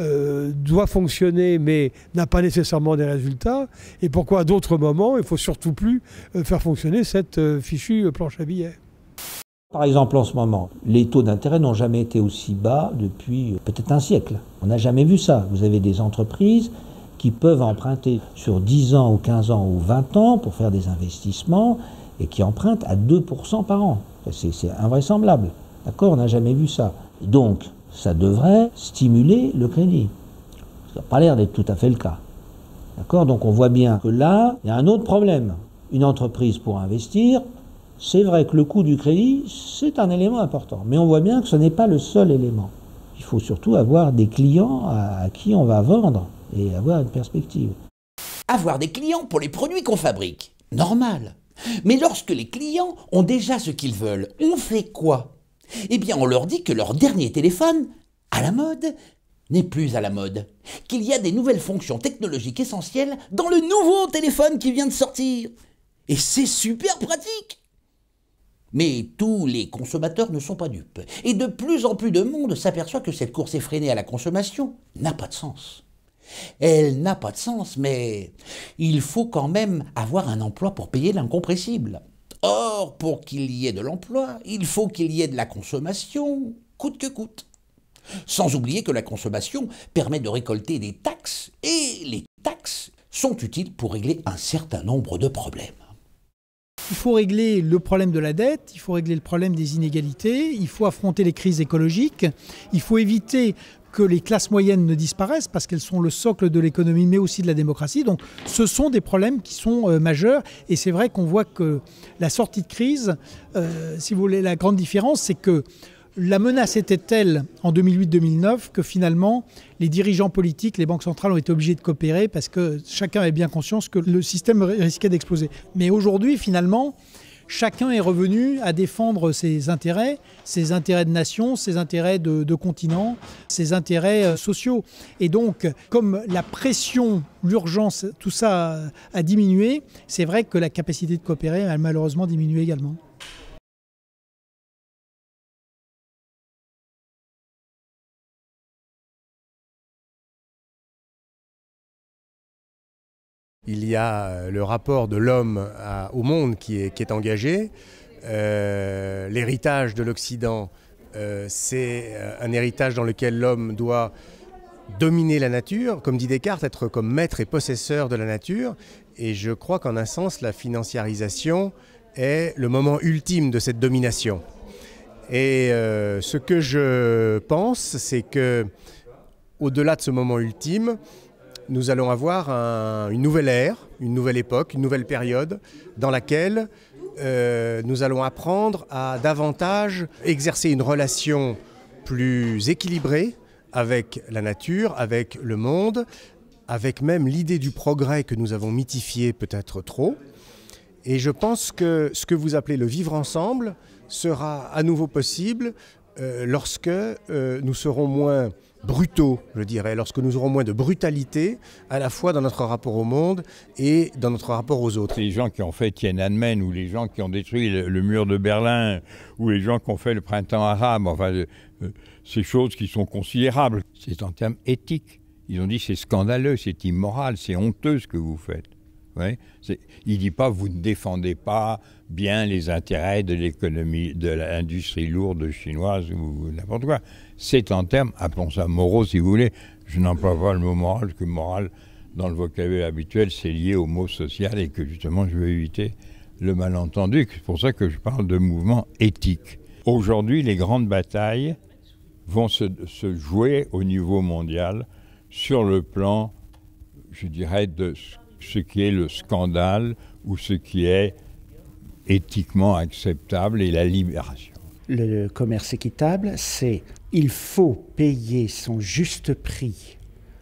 doit fonctionner mais n'a pas nécessairement des résultats et pourquoi à d'autres moments il ne faut surtout plus faire fonctionner cette fichue planche à billets. Par exemple, en ce moment, les taux d'intérêt n'ont jamais été aussi bas depuis peut-être un siècle. On n'a jamais vu ça. Vous avez des entreprises qui peuvent emprunter sur 10 ans ou 15 ans ou 20 ans pour faire des investissements et qui empruntent à 2% par an. C'est invraisemblable. D'accord, on n'a jamais vu ça. Et donc, ça devrait stimuler le crédit. Ça n'a pas l'air d'être tout à fait le cas. D'accord, donc on voit bien que là, il y a un autre problème. Une entreprise pour investir, c'est vrai que le coût du crédit, c'est un élément important. Mais on voit bien que ce n'est pas le seul élément. Il faut surtout avoir des clients à qui on va vendre et avoir une perspective. Avoir des clients pour les produits qu'on fabrique, normal. Mais lorsque les clients ont déjà ce qu'ils veulent, on fait quoi ? Eh bien, on leur dit que leur dernier téléphone, à la mode, n'est plus à la mode. Qu'il y a des nouvelles fonctions technologiques essentielles dans le nouveau téléphone qui vient de sortir. Et c'est super pratique. Mais tous les consommateurs ne sont pas dupes. Et de plus en plus de monde s'aperçoit que cette course effrénée à la consommation n'a pas de sens. Elle n'a pas de sens, mais il faut quand même avoir un emploi pour payer l'incompressible. Or, pour qu'il y ait de l'emploi, il faut qu'il y ait de la consommation, coûte que coûte. Sans oublier que la consommation permet de récolter des taxes, et les taxes sont utiles pour régler un certain nombre de problèmes. Il faut régler le problème de la dette, il faut régler le problème des inégalités, il faut affronter les crises écologiques, il faut éviter que les classes moyennes ne disparaissent parce qu'elles sont le socle de l'économie mais aussi de la démocratie. Donc ce sont des problèmes qui sont majeurs et c'est vrai qu'on voit que la sortie de crise, si vous voulez, la grande différence, c'est que la menace était telle en 2008-2009 que finalement les dirigeants politiques, les banques centrales ont été obligés de coopérer parce que chacun avait bien conscience que le système risquait d'exploser. Mais aujourd'hui finalement, chacun est revenu à défendre ses intérêts de nation, ses intérêts de continent, ses intérêts sociaux. Et donc, comme la pression, l'urgence, tout ça a diminué, c'est vrai que la capacité de coopérer a malheureusement diminué également. Il y a le rapport de l'homme au monde qui est engagé. L'héritage de l'Occident, c'est un héritage dans lequel l'homme doit dominer la nature, comme dit Descartes, être comme maître et possesseur de la nature. Et je crois qu'en un sens, la financiarisation est le moment ultime de cette domination. Et ce que je pense, c'est que, au-delà de ce moment ultime, nous allons avoir une nouvelle ère, une nouvelle époque, une nouvelle période dans laquelle nous allons apprendre à davantage exercer une relation plus équilibrée avec la nature, avec le monde, avec même l'idée du progrès que nous avons mythifié peut-être trop. Et je pense que ce que vous appelez le vivre ensemble sera à nouveau possible lorsque nous serons moins brutaux, je dirais, lorsque nous aurons moins de brutalité, à la fois dans notre rapport au monde et dans notre rapport aux autres. Les gens qui ont fait Tiananmen, ou les gens qui ont détruit le mur de Berlin, ou les gens qui ont fait le printemps arabe, enfin, ces choses qui sont considérables, c'est en termes éthiques. Ils ont dit c'est scandaleux, c'est immoral, c'est honteux ce que vous faites. Ouais. Il ne dit pas vous ne défendez pas bien les intérêts de l'économie, de l'industrie lourde chinoise ou n'importe quoi. C'est en termes, appelons ça moraux si vous voulez. Je n'emploie pas le mot moral, parce que moral, dans le vocabulaire habituel, c'est lié au mot social et que justement je veux éviter le malentendu. C'est pour ça que je parle de mouvement éthique. Aujourd'hui, les grandes batailles vont se jouer au niveau mondial sur le plan, je dirais, de ce qui est le scandale ou ce qui est éthiquement acceptable et la libération. Le commerce équitable, c'est il faut payer son juste prix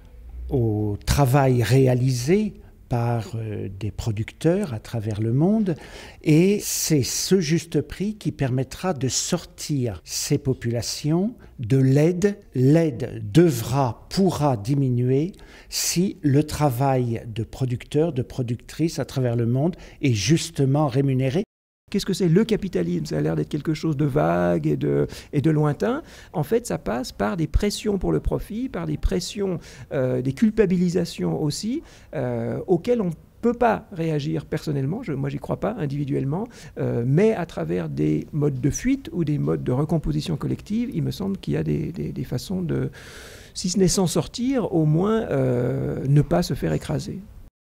au travail réalisé par des producteurs à travers le monde et c'est ce juste prix qui permettra de sortir ces populations de l'aide. L'aide pourra diminuer si le travail de producteurs, de productrices à travers le monde est justement rémunéré. Qu'est-ce que c'est le capitalisme? Ça a l'air d'être quelque chose de vague et de lointain. En fait, ça passe par des pressions pour le profit, par des pressions, des culpabilisations aussi, auxquelles on ne peut pas réagir personnellement, moi j'y crois pas individuellement, mais à travers des modes de fuite ou des modes de recomposition collective, il me semble qu'il y a des façons de, si ce n'est s'en sortir, au moins ne pas se faire écraser.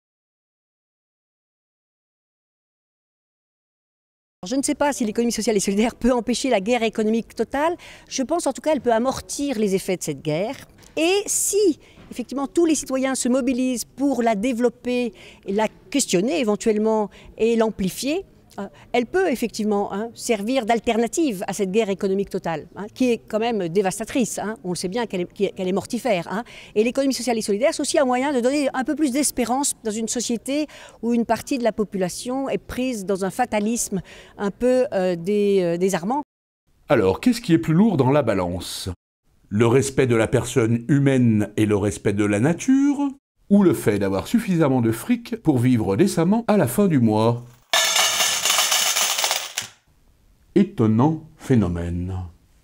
Je ne sais pas si l'économie sociale et solidaire peut empêcher la guerre économique totale. Je pense en tout cas qu'elle peut amortir les effets de cette guerre. Et si effectivement tous les citoyens se mobilisent pour la développer, la questionner éventuellement et l'amplifier, elle peut effectivement servir d'alternative à cette guerre économique totale, qui est quand même dévastatrice. On le sait bien qu'elle est mortifère. Et l'économie sociale et solidaire, c'est aussi un moyen de donner un peu plus d'espérance dans une société où une partie de la population est prise dans un fatalisme un peu désarmant. Alors, qu'est-ce qui est plus lourd dans la balance? Le respect de la personne humaine et le respect de la nature? Ou le fait d'avoir suffisamment de fric pour vivre décemment à la fin du mois? Étonnant phénomène.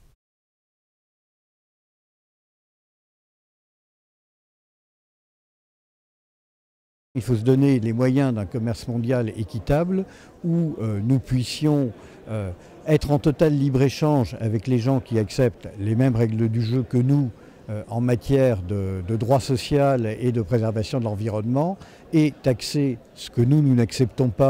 Il faut se donner les moyens d'un commerce mondial équitable où nous puissions être en total libre-échange avec les gens qui acceptent les mêmes règles du jeu que nous en matière de droit social et de préservation de l'environnement et taxer ce que nous n'acceptons pas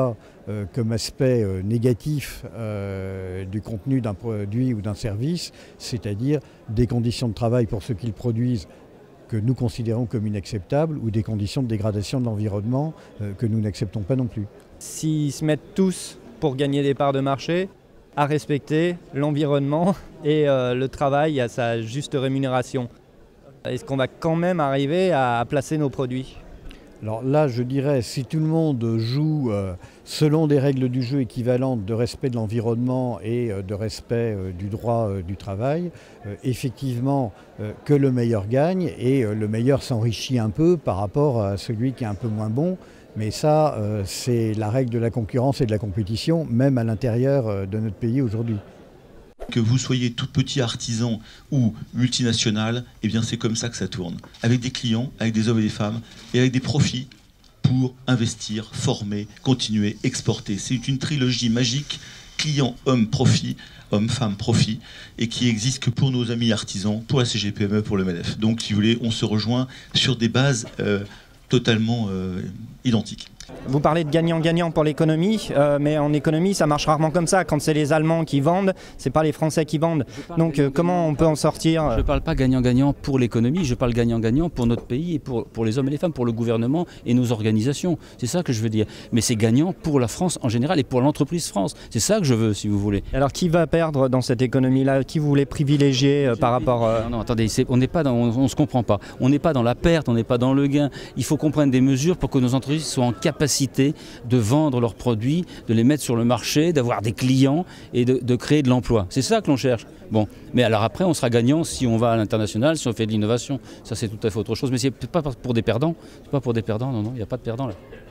comme aspect négatif du contenu d'un produit ou d'un service, c'est-à-dire des conditions de travail pour ceux qui le produisent que nous considérons comme inacceptables ou des conditions de dégradation de l'environnement que nous n'acceptons pas non plus. S'ils se mettent tous pour gagner des parts de marché, à respecter l'environnement et le travail à sa juste rémunération, est-ce qu'on va quand même arriver à placer nos produits ? Alors là, je dirais, si tout le monde joue selon des règles du jeu équivalentes de respect de l'environnement et de respect du droit du travail, effectivement que le meilleur gagne et le meilleur s'enrichit un peu par rapport à celui qui est un peu moins bon. Mais ça, c'est la règle de la concurrence et de la compétition, même à l'intérieur de notre pays aujourd'hui. Que vous soyez tout petit artisan ou multinational, eh bien c'est comme ça que ça tourne. Avec des clients, avec des hommes et des femmes, et avec des profits pour investir, former, continuer, exporter. C'est une trilogie magique, client, homme, profit, homme, femme, profit, et qui existe que pour nos amis artisans, pour la CGPME, pour le MEDEF. Donc si vous voulez, on se rejoint sur des bases totalement identiques. Vous parlez de gagnant-gagnant pour l'économie, mais en économie, ça marche rarement comme ça. Quand c'est les Allemands qui vendent, c'est pas les Français qui vendent. Donc comment on peut en sortir ? Je ne parle pas gagnant-gagnant pour l'économie, je parle gagnant-gagnant pour notre pays et pour les hommes et les femmes, pour le gouvernement et nos organisations. C'est ça que je veux dire. Mais c'est gagnant pour la France en général et pour l'entreprise France. C'est ça que je veux, si vous voulez. Alors qui va perdre dans cette économie-là ? Qui vous voulez privilégier par rapport Non, attendez, on n'est pas dans, on se comprend pas. On n'est pas dans la perte, on n'est pas dans le gain. Il faut qu'on prenne des mesures pour que nos entreprises soient en capacité de vendre leurs produits, de les mettre sur le marché, d'avoir des clients et de créer de l'emploi. C'est ça que l'on cherche. Bon, mais alors après, on sera gagnant si on va à l'international, si on fait de l'innovation. Ça, c'est tout à fait autre chose. Mais c'est pas pour des perdants. C'est pas pour des perdants. Non, il n'y a pas de perdants là.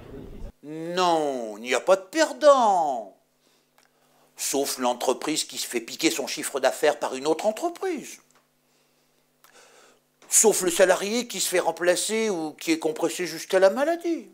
Non, il n'y a pas de perdants. Sauf l'entreprise qui se fait piquer son chiffre d'affaires par une autre entreprise. Sauf le salarié qui se fait remplacer ou qui est compressé jusqu'à la maladie.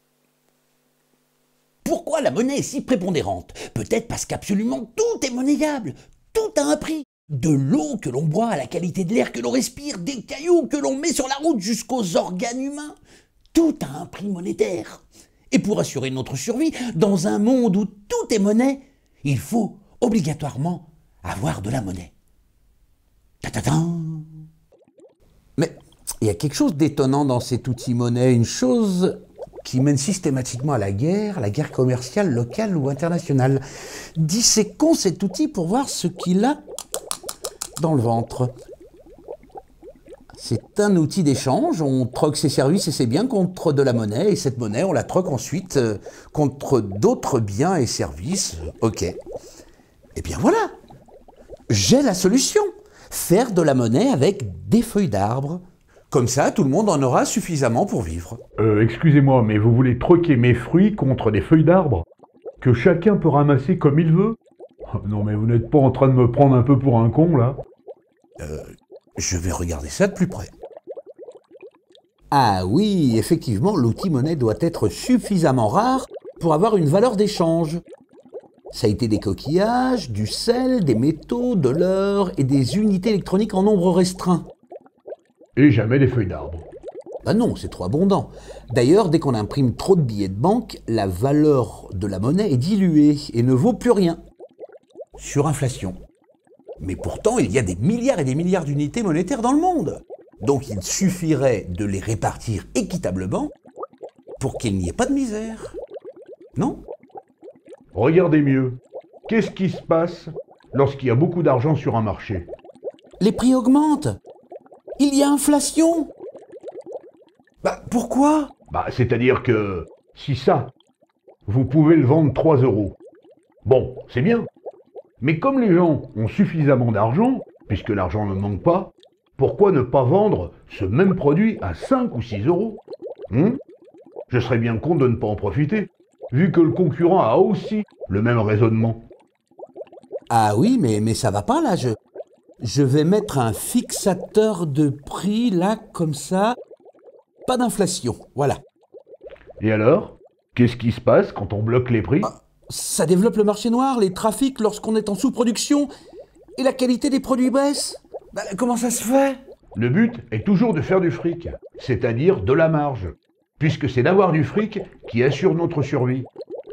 Pourquoi la monnaie est si prépondérante? Peut-être parce qu'absolument tout est monnayable, tout a un prix. De l'eau que l'on boit à la qualité de l'air que l'on respire, des cailloux que l'on met sur la route jusqu'aux organes humains, tout a un prix monétaire. Et pour assurer notre survie, dans un monde où tout est monnaie, il faut obligatoirement avoir de la monnaie. Ta-ta-ta. Mais il y a quelque chose d'étonnant dans cet outil monnaie, une chose qui mène systématiquement à la guerre commerciale locale ou internationale. Disséquons cet outil pour voir ce qu'il a dans le ventre. C'est un outil d'échange, on troque ses services et ses biens contre de la monnaie, et cette monnaie, on la troque ensuite contre d'autres biens et services. Ok. Eh bien voilà, j'ai la solution. Faire de la monnaie avec des feuilles d'arbre. Comme ça, tout le monde en aura suffisamment pour vivre. Excusez-moi, mais vous voulez troquer mes fruits contre des feuilles d'arbre que chacun peut ramasser comme il veut? Non mais vous n'êtes pas en train de me prendre un peu pour un con, là? Je vais regarder ça de plus près. Ah oui, effectivement, l'outil monnaie doit être suffisamment rare pour avoir une valeur d'échange. Ça a été des coquillages, du sel, des métaux, de l'or et des unités électroniques en nombre restreint. Et jamais des feuilles d'arbre. Bah non, c'est trop abondant. D'ailleurs, dès qu'on imprime trop de billets de banque, la valeur de la monnaie est diluée et ne vaut plus rien. Surinflation. Mais pourtant, il y a des milliards et des milliards d'unités monétaires dans le monde. Donc il suffirait de les répartir équitablement pour qu'il n'y ait pas de misère. Non? Regardez mieux. Qu'est-ce qui se passe lorsqu'il y a beaucoup d'argent sur un marché? Les prix augmentent. Il y a inflation. Bah, pourquoi? Bah, c'est-à-dire que si ça, vous pouvez le vendre 3 €. Bon, c'est bien. Mais comme les gens ont suffisamment d'argent, puisque l'argent ne manque pas, pourquoi ne pas vendre ce même produit à 5 ou 6 €? Je serais bien con de ne pas en profiter, vu que le concurrent a aussi le même raisonnement. Ah oui, mais ça va pas là, je vais mettre un fixateur de prix, là, comme ça. Pas d'inflation, voilà. Et alors? Qu'est-ce qui se passe quand on bloque les prix? Ça développe le marché noir, les trafics lorsqu'on est en sous-production, et la qualité des produits baisse. Bah, comment ça se fait? Le but est toujours de faire du fric, c'est-à-dire de la marge, puisque c'est d'avoir du fric qui assure notre survie.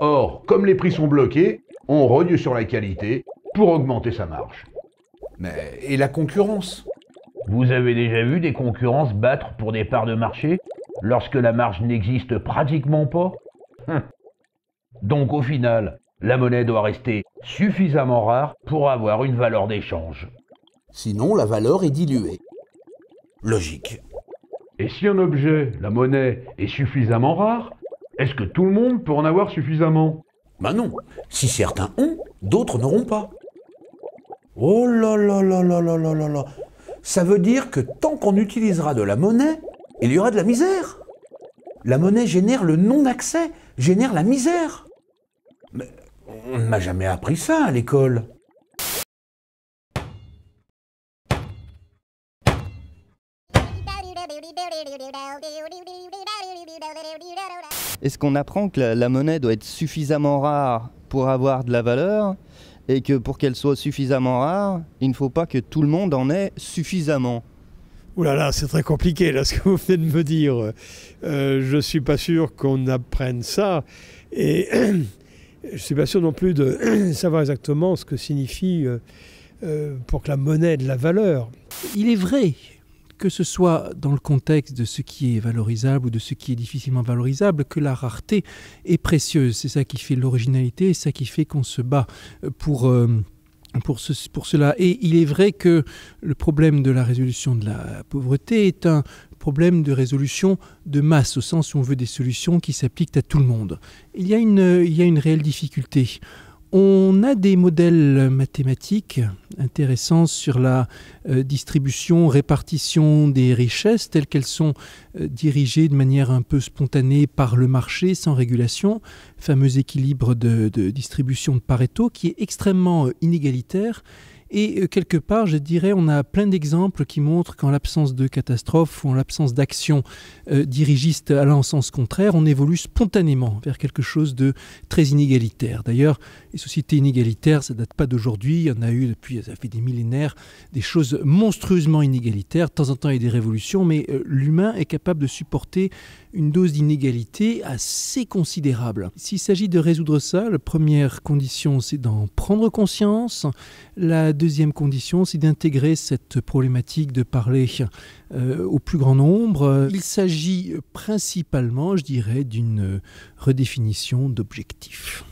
Or, comme les prix sont bloqués, on rogne sur la qualité pour augmenter sa marge. Mais et la concurrence? Vous avez déjà vu des concurrents se battre pour des parts de marché lorsque la marge n'existe pratiquement pas? Donc au final, la monnaie doit rester suffisamment rare pour avoir une valeur d'échange. Sinon, la valeur est diluée. Logique. Et si un objet, la monnaie, est suffisamment rare, est-ce que tout le monde peut en avoir suffisamment? Ben non. Si certains ont, d'autres n'auront pas. Oh là là là là là là là là. Ça veut dire que tant qu'on utilisera de la monnaie, il y aura de la misère. La monnaie génère le non-accès, génère la misère. Mais on ne m'a jamais appris ça à l'école. Est-ce qu'on apprend que la monnaie doit être suffisamment rare pour avoir de la valeur et que pour qu'elle soit suffisamment rare, il ne faut pas que tout le monde en ait suffisamment? Ouh là là, c'est très compliqué là, ce que vous venez de me dire. Je ne suis pas sûr qu'on apprenne ça. Et je ne suis pas sûr non plus de savoir exactement ce que signifie pour que la monnaie ait de la valeur. Il est vrai que ce soit dans le contexte de ce qui est valorisable ou de ce qui est difficilement valorisable, que la rareté est précieuse. C'est ça qui fait l'originalité, c'est ça qui fait qu'on se bat pour cela. Et il est vrai que le problème de la résolution de la pauvreté est un problème de résolution de masse, au sens où on veut des solutions qui s'appliquent à tout le monde. Il y a une réelle difficulté. On a des modèles mathématiques intéressants sur la distribution, répartition des richesses telles qu'elles sont dirigées de manière un peu spontanée par le marché, sans régulation, fameux équilibre de distribution de Pareto qui est extrêmement inégalitaire. Et quelque part, je dirais, on a plein d'exemples qui montrent qu'en l'absence de catastrophe ou en l'absence d'action dirigiste allant en sens contraire, on évolue spontanément vers quelque chose de très inégalitaire. D'ailleurs, les sociétés inégalitaires, ça ne date pas d'aujourd'hui. Il y en a eu depuis, ça fait des millénaires, des choses monstrueusement inégalitaires. De temps en temps, il y a des révolutions, mais l'humain est capable de supporter une dose d'inégalité assez considérable. S'il s'agit de résoudre ça, la première condition, c'est d'en prendre conscience. La deuxième condition, c'est d'intégrer cette problématique de parler au plus grand nombre. Il s'agit principalement, je dirais, d'une redéfinition d'objectifs.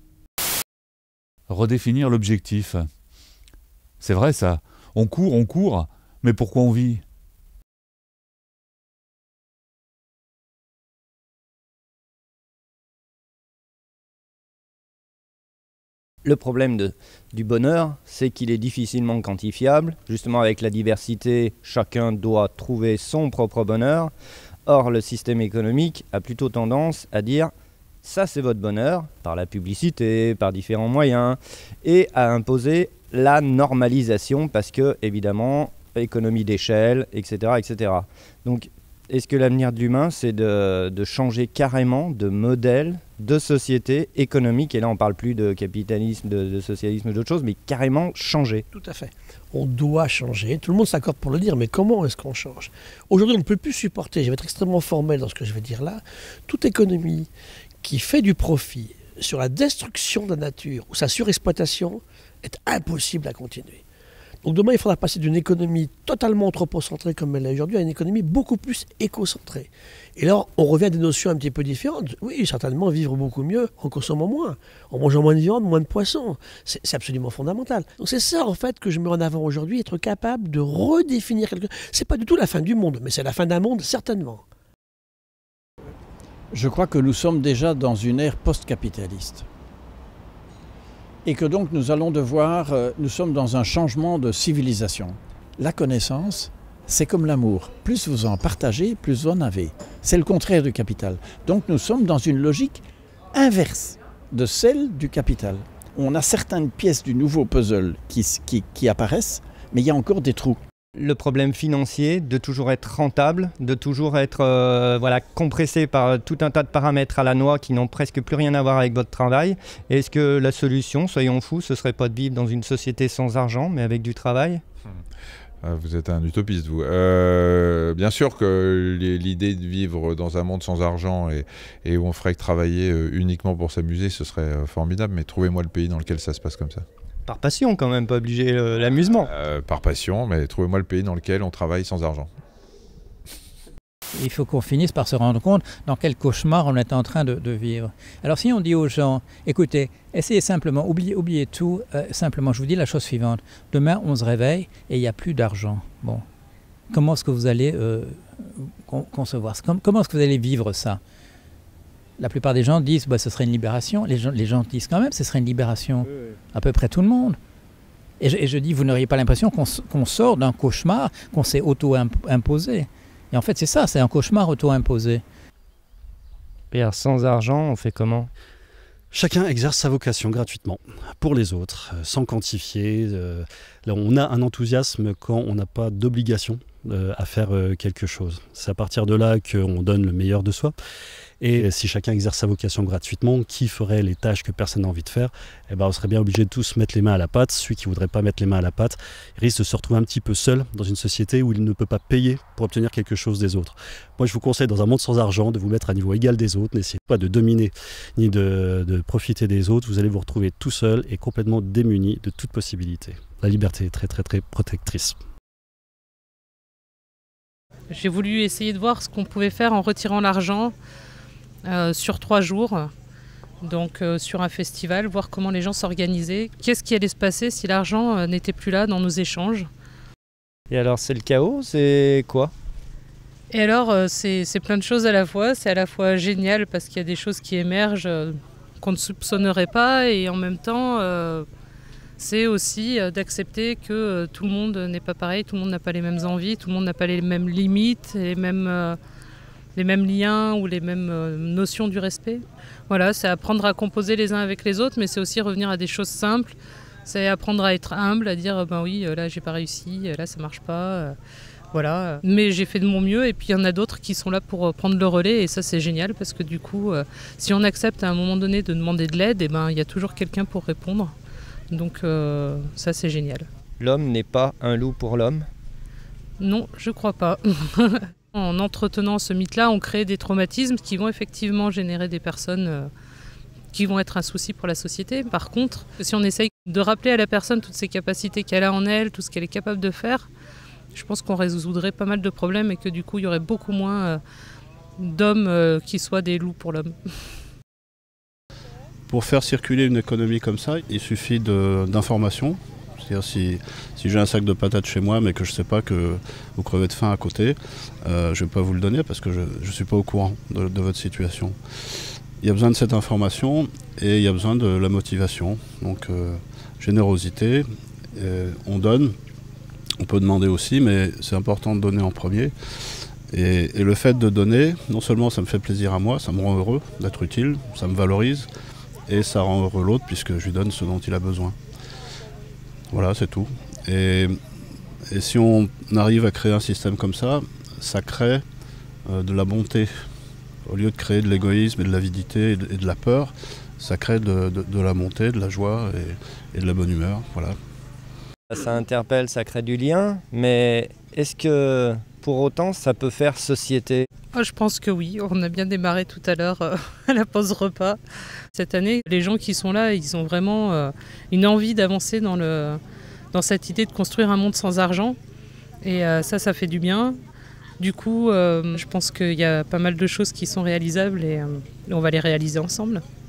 Redéfinir l'objectif. C'est vrai ça. On court, mais pourquoi on vit ? Le problème du bonheur, c'est qu'il est difficilement quantifiable. Justement, avec la diversité, chacun doit trouver son propre bonheur. Or, le système économique a plutôt tendance à dire « ça, c'est votre bonheur », par la publicité, par différents moyens, et à imposer la normalisation parce que, évidemment, économie d'échelle, etc., etc. Donc, est-ce que l'avenir de l'humain, c'est de changer carrément de modèle de société économique? Et là, on ne parle plus de capitalisme, de socialisme, d'autres choses, mais carrément changer. Tout à fait. On doit changer. Tout le monde s'accorde pour le dire, mais comment est-ce qu'on change? Aujourd'hui, on ne peut plus supporter, je vais être extrêmement formel dans ce que je vais dire là, toute économie qui fait du profit sur la destruction de la nature ou sa surexploitation est impossible à continuer. Donc demain, il faudra passer d'une économie totalement anthropocentrée comme elle est aujourd'hui à une économie beaucoup plus écocentrée. Et là, on revient à des notions un petit peu différentes. Oui, certainement vivre beaucoup mieux en consommant moins, en mangeant moins de viande, moins de poissons. C'est absolument fondamental. Donc c'est ça, en fait, que je mets en avant aujourd'hui, être capable de redéfinir quelque chose. C'est pas du tout la fin du monde, mais c'est la fin d'un monde, certainement. Je crois que nous sommes déjà dans une ère post-capitaliste. Et que donc nous sommes dans un changement de civilisation. La connaissance, c'est comme l'amour. Plus vous en partagez, plus vous en avez. C'est le contraire du capital. Donc nous sommes dans une logique inverse de celle du capital. On a certaines pièces du nouveau puzzle qui apparaissent, mais il y a encore des trous. Le problème financier, de toujours être rentable, de toujours être compressé par tout un tas de paramètres à la noix qui n'ont presque plus rien à voir avec votre travail. Est-ce que la solution, soyons fous, ce serait pas de vivre dans une société sans argent, mais avec du travail ? Vous êtes un utopiste, vous. Bien sûr que l'idée de vivre dans un monde sans argent et où on ferait que travailler uniquement pour s'amuser, ce serait formidable, mais trouvez-moi le pays dans lequel ça se passe comme ça. Par passion quand même, pas obligé l'amusement. Par passion, mais trouvez-moi le pays dans lequel on travaille sans argent. Il faut qu'on finisse par se rendre compte dans quel cauchemar on est en train de vivre. Alors si on dit aux gens, écoutez, essayez simplement, oubliez tout, simplement, je vous dis la chose suivante. Demain, on se réveille et il n'y a plus d'argent. Bon, comment est-ce que vous allez concevoir ça? Comment est-ce que vous allez vivre ça? La plupart des gens disent, bah, ce serait une libération. Les gens disent quand même, ce serait une libération. À peu près tout le monde. Et je dis, vous n'auriez pas l'impression qu'on sort d'un cauchemar qu'on s'est auto-imposé. Et en fait, c'est ça, c'est un cauchemar auto-imposé. Et alors, sans argent, on fait comment? Chacun exerce sa vocation gratuitement, pour les autres, sans quantifier. Là, on a un enthousiasme quand on n'a pas d'obligation à faire quelque chose. C'est à partir de là qu'on donne le meilleur de soi. Et si chacun exerce sa vocation gratuitement, qui ferait les tâches que personne n'a envie de faire, eh ben, on serait bien obligé de tous mettre les mains à la pâte. Celui qui ne voudrait pas mettre les mains à la pâte risque de se retrouver un petit peu seul dans une société où il ne peut pas payer pour obtenir quelque chose des autres. Moi, je vous conseille, dans un monde sans argent, de vous mettre à niveau égal des autres. N'essayez pas de dominer ni de profiter des autres. Vous allez vous retrouver tout seul et complètement démuni de toute possibilité. La liberté est très, très, très protectrice. J'ai voulu essayer de voir ce qu'on pouvait faire en retirant l'argent sur 3 jours, donc sur un festival, voir comment les gens s'organisaient. Qu'est-ce qui allait se passer si l'argent n'était plus là dans nos échanges? Et alors c'est le chaos, c'est quoi? Et alors c'est plein de choses à la fois. C'est à la fois génial parce qu'il y a des choses qui émergent qu'on ne soupçonnerait pas, et en même temps c'est aussi d'accepter que tout le monde n'est pas pareil, tout le monde n'a pas les mêmes envies, tout le monde n'a pas les mêmes limites, les mêmes liens ou les mêmes notions du respect. Voilà, c'est apprendre à composer les uns avec les autres, mais c'est aussi revenir à des choses simples. C'est apprendre à être humble, à dire ben oui, là j'ai pas réussi, là ça marche pas, voilà. Mais j'ai fait de mon mieux, et puis il y en a d'autres qui sont là pour prendre le relais, et ça c'est génial parce que du coup, si on accepte à un moment donné de demander de l'aide, et ben il y a toujours quelqu'un pour répondre. Donc ça c'est génial. L'homme n'est pas un loup pour l'homme? Non, je crois pas. En entretenant ce mythe-là, on crée des traumatismes qui vont effectivement générer des personnes qui vont être un souci pour la société. Par contre, si on essaye de rappeler à la personne toutes ses capacités qu'elle a en elle, tout ce qu'elle est capable de faire, je pense qu'on résoudrait pas mal de problèmes, et que du coup, il y aurait beaucoup moins d'hommes qui soient des loups pour l'homme. Pour faire circuler une économie comme ça, il suffit d'informations. C'est-à-dire si j'ai un sac de patates chez moi mais que je ne sais pas que vous crevez de faim à côté, je ne vais pas vous le donner parce que je ne suis pas au courant de votre situation. Il y a besoin de cette information et il y a besoin de la motivation. Donc générosité, on donne, on peut demander aussi, mais c'est important de donner en premier. Et le fait de donner, non seulement ça me fait plaisir à moi, ça me rend heureux d'être utile, ça me valorise et ça rend heureux l'autre puisque je lui donne ce dont il a besoin. Voilà, c'est tout. Et si on arrive à créer un système comme ça, ça crée de la bonté. Au lieu de créer de l'égoïsme et de l'avidité et de la peur, ça crée de la bonté, de la joie et de la bonne humeur. Voilà. Ça interpelle, ça crée du lien, mais est-ce que pour autant ça peut faire société? Je pense que oui, on a bien démarré tout à l'heure à la pause repas. Cette année, les gens qui sont là, ils ont vraiment une envie d'avancer dans cette idée de construire un monde sans argent. Et ça fait du bien. Du coup, je pense qu'il y a pas mal de choses qui sont réalisables, et on va les réaliser ensemble.